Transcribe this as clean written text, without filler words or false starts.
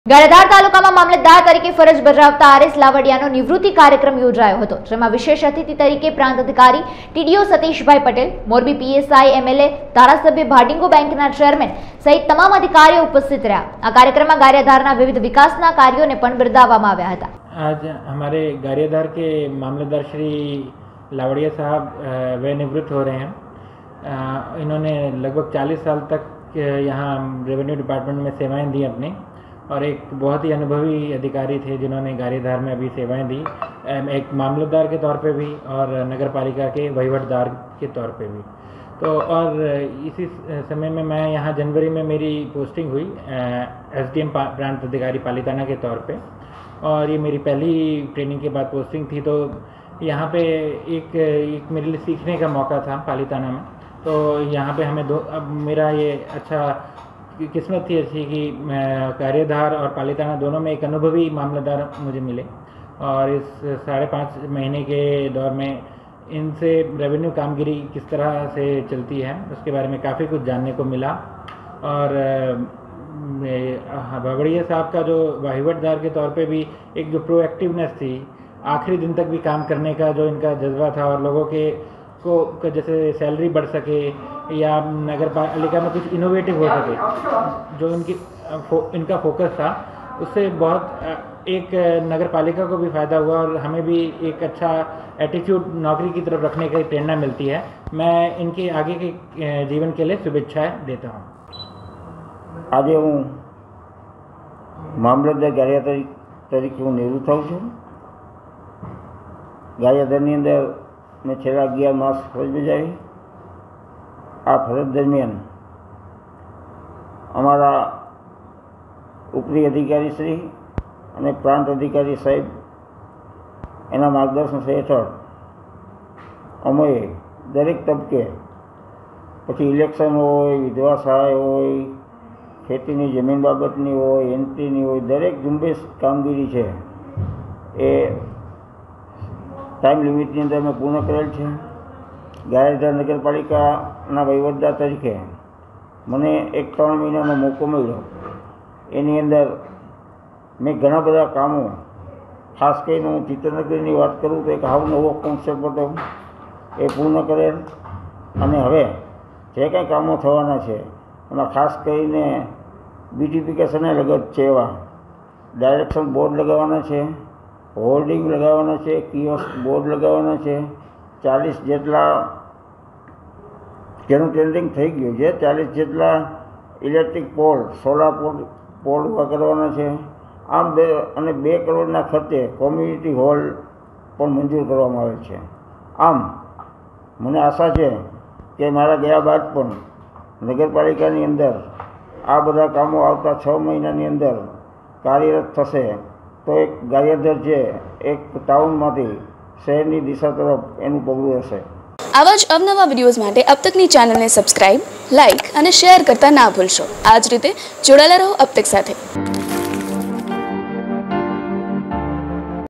ગારિયાધાર તાલુકામાં મામલતદાર તરીકે ફરજ બજાવતા આરએસ લાવડિયાનો નિવૃત્તિ કાર્યક્રમ યોજાયો હતો, જેમાં વિશેષ અતિથિ તરીકે પ્રાંત અધિકારી TDO Satishbhai Patel, Morbi PSI, MLA, ધારાસભ્ય, ભાડિંગો બેંકના ચેરમેન સહિત તમામ અધિકારીઓ ઉપસ્થિત રહ્યા। આ કાર્યક્રમમાં ગારિયાધારના વિવિધ વિકાસના કાર્યોને પણ બિરદાવવામાં આવ્યા હતા। आज हमारे गारियाधार के मामलतदार श्री लावड़िया साहब वे निवृत्त हो रहे हैं। इन्होंने लगभग 40 साल तक यहाँ रेवेन्यू डिपार्टमेंट में सेवाएं दी अपनी, और एक बहुत ही अनुभवी अधिकारी थे जिन्होंने गारियाधार में अभी सेवाएं दी, एक मामलतदार के तौर पे भी और नगर पालिका के वहीवटदार के तौर पे भी। तो और इसी समय में मैं यहाँ जनवरी में मेरी पोस्टिंग हुई एसडीएम प्रांत अधिकारी पालीताना के तौर पे, और ये मेरी पहली ट्रेनिंग के बाद पोस्टिंग थी। तो यहाँ पे एक मेरे लिए सीखने का मौका था पालीताना में। तो यहाँ पे हमें अब मेरा ये अच्छा किस्मत थी अच्छी कि गारियाधार और पालीताना दोनों में एक अनुभवी मामलतदार मुझे मिले, और इस 5.5 महीने के दौर में इनसे रेवेन्यू कामगिरी किस तरह से चलती है उसके बारे में काफ़ी कुछ जानने को मिला। और लावड़िया साहब का जो वहीवटदार के तौर पे भी एक जो प्रोएक्टिवनेस थी, आखिरी दिन तक भी काम करने का जो इनका जज्बा था, और लोगों के को जैसे सैलरी बढ़ सके या नगर पालिका में कुछ इनोवेटिव हो सके, जो इनका फोकस था, उससे बहुत एक नगर पालिका को भी फ़ायदा हुआ और हमें भी एक अच्छा एटीट्यूड नौकरी की तरफ रखने की प्रेरणा मिलती है। मैं इनके आगे के जीवन के लिए शुभेच्छाएं देता हूँ। आज हूँ मामलतदार गारियाधार तरीके हूँ निवृत्त थाउं छुं। गारियाधारनी अंदर मैं छेल्ला 11 मास फरज बजावी। आ फरज दरमियान अमरा उपरी अधिकारी श्री अने प्रांत अधिकारी साहेब एना मार्गदर्शन हेठळ अमे दरेक तबके पछी इलेक्शन होय, विधवा सहाय होय, खेतीनी जमीन बाबतनी होय, एंट्रीनी होय, दरेक झुंबेश कामगीरी है ए टाइम लिमिटनी अंदर मैं पूर्ण करेल है। गारियाधार नगरपालिकाना वहीवटदार तरीके मने एक 3 महीनानो मौको मळ्यो। एनी अंदर मैं घणा बधा कामों, खास करीने हूँ चित्रनगरीनी वात करूँ तो एक हाव नवो कॉन्सेप्ट हतो ए पूर्ण करेल। अने हवे जे कांई कामों थवाना छे एमां खास करीने ब्यूटिफिकेशने लगत छे एवा डायरेक्शन बोर्ड लगावाना छे, होर्डिंग लगावाना छे, कियोस्क बोर्ड लगावाना छे। 40 जेटला जेनुं टेंडरिंग थई गयुं छे, 40 जेटला इलेक्ट्रिक पोल, सोलार पोल ऊभा करवाना छे। आम 2 करोड़ना खर्चे कम्युनिटी हॉल पण मंजूर करवामां आवेल छे। आम मने आशा छे के मारा गया बाद पण नगरपालिकानी अंदर आ बधा कामों आवता 6 महीनानी अंदर कार्यरत थशे तो एक गारियाधार छे एक टाउनमांथी शहरनी दिशा तरफ एनुं पगलुं हशे। आवा ज अवनवा विडियोज माटे अब तकनी चैनल ने सब्सक्राइब, लाइक और शेयर करता ना भूलशो। आज रीते जोड़ाયેલા રહો अब तक साथे।